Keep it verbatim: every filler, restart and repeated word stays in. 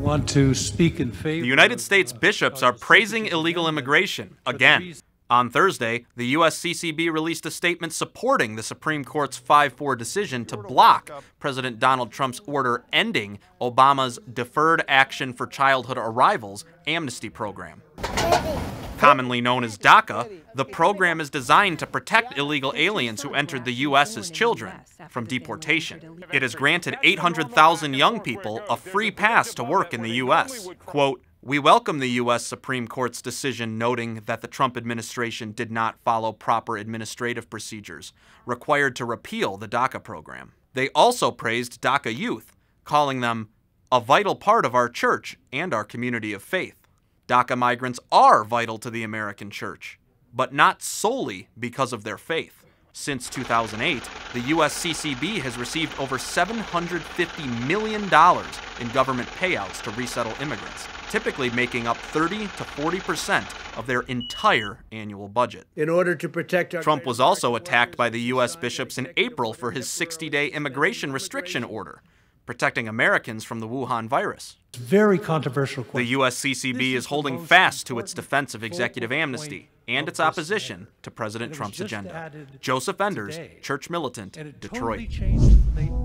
want to speak in favor. The United States bishops are praising illegal immigration again. On Thursday, the U S C C B released a statement supporting the Supreme Court's five four decision to block President Donald Trump's order ending Obama's Deferred Action for Childhood Arrivals amnesty program. Commonly known as DACA, the program is designed to protect illegal aliens who entered the U S as children from deportation. It has granted eight hundred thousand young people a free pass to work in the U S. Quote, "We welcome the U S Supreme Court's decision noting that the Trump administration did not follow proper administrative procedures required to repeal the DACA program." They also praised DACA youth, calling them a vital part of our church and our community of faith. DACA migrants are vital to the American church, but not solely because of their faith. Since two thousand eight, the U S C C B has received over seven hundred fifty million dollars in government payouts to resettle immigrants, typically making up thirty to forty percent of their entire annual budget. In order to protect our Trump was also attacked by the U S bishops in April for his sixty-day immigration restriction order, protecting Americans from the Wuhan virus. Very controversial question. The U S C C B is holding fast to its defense of executive amnesty and its opposition to President Trump's agenda. Joseph Enders, Church Militant, Detroit.